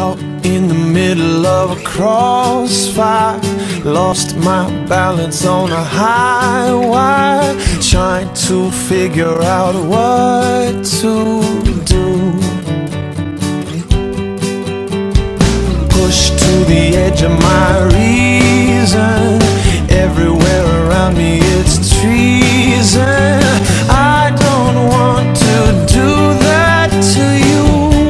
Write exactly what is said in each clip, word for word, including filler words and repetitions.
Caught in the middle of a crossfire, lost my balance on a high wire, trying to figure out what to do. Pushed to the edge of my reason, everywhere around me it's treason. I don't want to do that to you.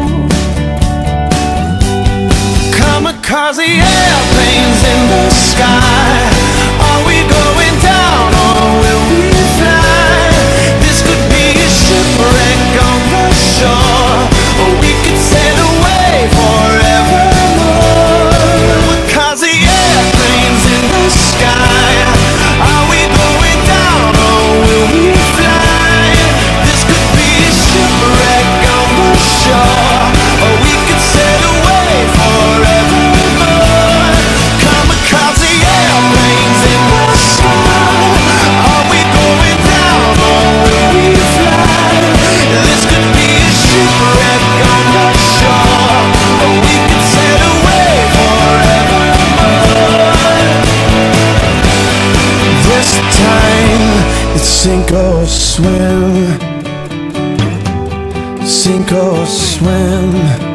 Kamikaze airplanes in the sky, are we going down or will we fly? This could be a shipwreck on the shore, or we could sail away forevermore. Kamikaze airplanes in the sky, are we going down or will we fly? This could be a shipwreck on the shore, or we could sail away forevermore. Kamikaze airplanes in the sky, are we going down or will we fly? This could be a shipwreck on the shore, or we could sail away forevermore. This time it's sink or swim, sink or swim.